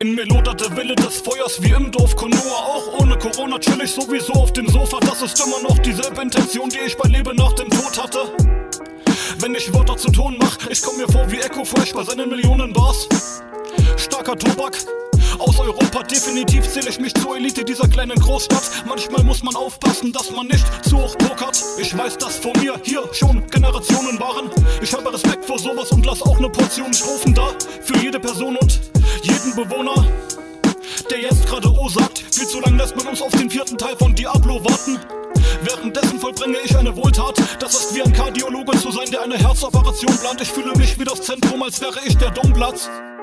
In mir lodert der Wille des Feuers wie im Dorf Konoha. Auch ohne Corona chill ich sowieso auf dem Sofa. Das ist immer noch dieselbe Intention, die ich bei Leben nach dem Tod hatte. Wenn ich Wörter zu Ton mach, ich komm mir vor wie Echo Fresh bei seinen Millionen Bars. Starker Tobak aus Europa, definitiv zähle ich mich zur Elite dieser kleinen Großstadt. Manchmal muss man aufpassen, dass man nicht zu hoch pokert. Ich weiß, dass vor mir hier schon Generationen waren. Ich habe Respekt vor sowas und lass auch ne Portion Strophen da. Für jede Person und jeden Bewohner, der jetzt gerade O sagt. Viel zu lang lässt man uns auf den 4. Teil von Diablo warten. Währenddessen vollbringe ich eine Wohltat. Das ist wie ein Kardiologe zu sein, der eine Herzoperation plant. Ich fühle mich wie das Zentrum, als wäre ich der Domplatz.